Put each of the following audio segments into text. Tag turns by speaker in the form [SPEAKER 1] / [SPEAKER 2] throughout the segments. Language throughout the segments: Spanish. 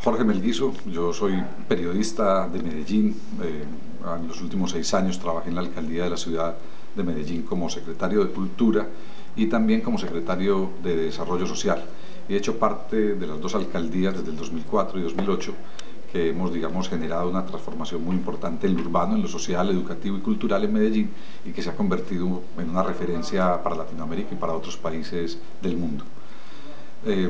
[SPEAKER 1] Jorge Melguizo, yo soy periodista de Medellín. En los últimos 6 años trabajé en la alcaldía de la ciudad de Medellín como secretario de Cultura y también como secretario de Desarrollo Social. He hecho parte de las dos alcaldías desde el 2004 y 2008 que hemos, generado una transformación muy importante en lo urbano, en lo social, educativo y cultural en Medellín, y que se ha convertido en una referencia para Latinoamérica y para otros países del mundo. Eh,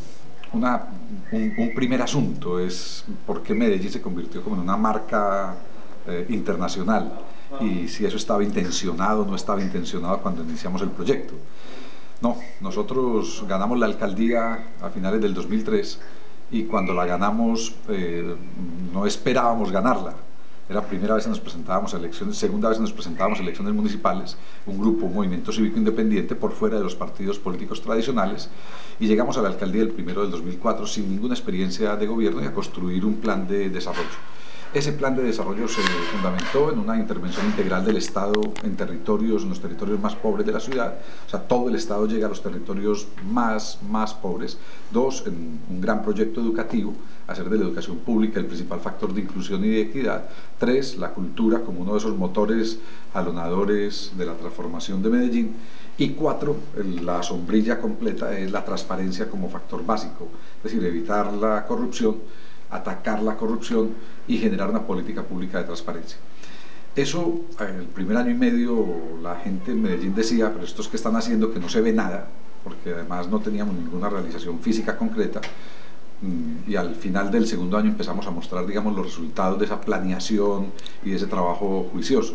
[SPEAKER 1] un primer asunto es por qué Medellín se convirtió como en una marca internacional, y si eso estaba intencionado o no estaba intencionado cuando iniciamos el proyecto. No, nosotros ganamos la alcaldía a finales del 2003, y cuando la ganamos no esperábamos ganarla. Era la primera vez que nos presentábamos a elecciones, segunda vez que nos presentábamos a elecciones municipales, un grupo, un movimiento cívico independiente por fuera de los partidos políticos tradicionales, y llegamos a la alcaldía el 1 del 2004 sin ninguna experiencia de gobierno y a construir un plan de desarrollo. Ese plan de desarrollo se fundamentó en una intervención integral del Estado en los territorios más pobres de la ciudad. O sea, todo el Estado llega a los territorios más pobres. Dos, en un gran proyecto educativo, hacer de la educación pública el principal factor de inclusión y de equidad. Tres, la cultura como uno de esos motores jalonadores de la transformación de Medellín. Y cuatro, la sombrilla completa es la transparencia como factor básico, es decir, evitar la corrupción, atacar la corrupción y generar una política pública de transparencia. Eso, el primer año y medio, la gente en Medellín decía, pero estos que están haciendo, que no se ve nada, porque además no teníamos ninguna realización física concreta. Y al final del segundo año empezamos a mostrar, los resultados de esa planeación y de ese trabajo juicioso.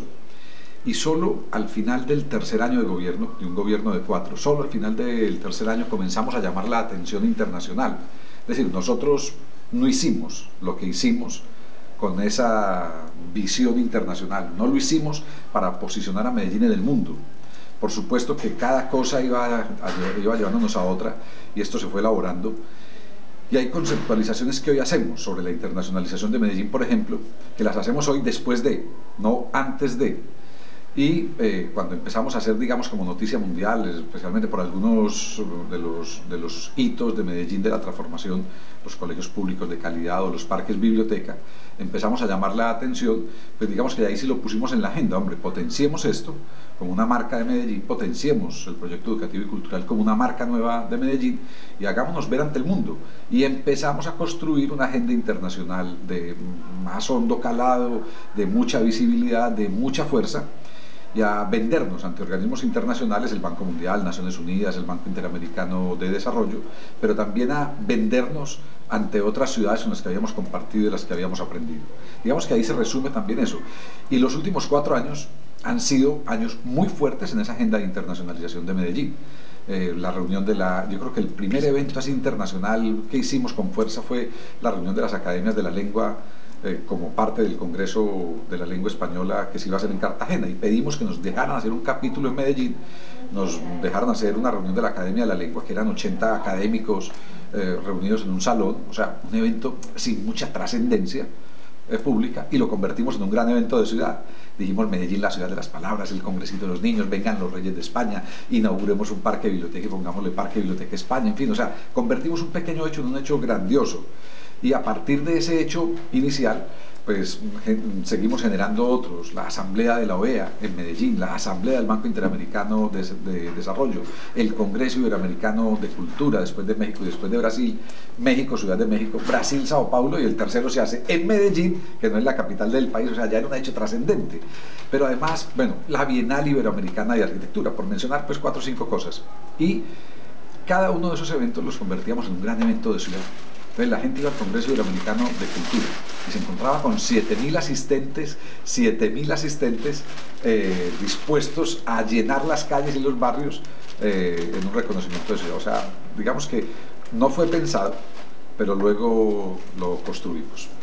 [SPEAKER 1] Y solo al final del tercer año de gobierno, de un gobierno de 4, solo al final del tercer año comenzamos a llamar la atención internacional. Es decir, nosotros no hicimos lo que hicimos con esa visión internacional, no lo hicimos para posicionar a Medellín en el mundo. Por supuesto que cada cosa iba llevándonos a otra, y esto se fue elaborando. Y hay conceptualizaciones que hoy hacemos sobre la internacionalización de Medellín, por ejemplo, que las hacemos hoy después de, no antes de. Y cuando empezamos a hacer, como noticia mundial, especialmente por algunos de los hitos de Medellín de la transformación, los colegios públicos de calidad o los parques biblioteca, empezamos a llamar la atención, pues que ahí sí lo pusimos en la agenda. Hombre, potenciemos esto como una marca de Medellín, potenciemos el proyecto educativo y cultural como una marca nueva de Medellín, y hagámonos ver ante el mundo. Y empezamos a construir una agenda internacional de más hondo calado, de mucha visibilidad, de mucha fuerza, y a vendernos ante organismos internacionales, el Banco Mundial, Naciones Unidas, el Banco Interamericano de Desarrollo, pero también a vendernos ante otras ciudades con las que habíamos compartido y de las que habíamos aprendido. Digamos que ahí se resume también eso. Y los últimos 4 años han sido años muy fuertes en esa agenda de internacionalización de Medellín. La reunión yo creo que el primer evento así internacional que hicimos con fuerza fue la reunión de las academias de la lengua, como parte del Congreso de la Lengua Española que se iba a hacer en Cartagena, y pedimos que nos dejaran hacer un capítulo en Medellín. Nos dejaron hacer una reunión de la Academia de la Lengua, que eran 80 académicos reunidos en un salón, o sea, un evento sin mucha trascendencia pública, y lo convertimos en un gran evento de ciudad. Dijimos: Medellín, la ciudad de las palabras, el congresito de los niños, vengan los reyes de España, inauguremos un parque biblioteca y pongámosle Parque Biblioteca España. En fin, o sea, convertimos un pequeño hecho en un hecho grandioso. Y a partir de ese hecho inicial, pues seguimos generando otros: la Asamblea de la OEA en Medellín, la Asamblea del Banco Interamericano de Desarrollo, el Congreso Iberoamericano de Cultura, después de México y después de Brasil, México, Ciudad de México, Brasil, Sao Paulo, y el tercero se hace en Medellín, que no es la capital del país. O sea, ya era un hecho trascendente. Pero además, bueno, la Bienal Iberoamericana de Arquitectura, por mencionar pues 4 o 5 cosas. Y cada uno de esos eventos los convertíamos en un gran evento de ciudad. Entonces la gente iba al Congreso Iberoamericano de Cultura y se encontraba con 7.000 asistentes, dispuestos a llenar las calles y los barrios en un reconocimiento de ciudad. O sea, digamos que no fue pensado, pero luego lo construimos.